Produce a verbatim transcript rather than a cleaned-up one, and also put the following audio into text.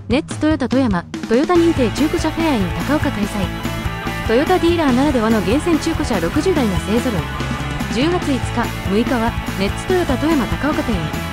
ネッツトヨタ富山トヨタ認定中古車フェアイン高岡開催。トヨタディーラーならではの厳選中古車ろくじゅうだいが勢ぞろい。じゅうがついつか、むいかはネッツトヨタ富山高岡店へ。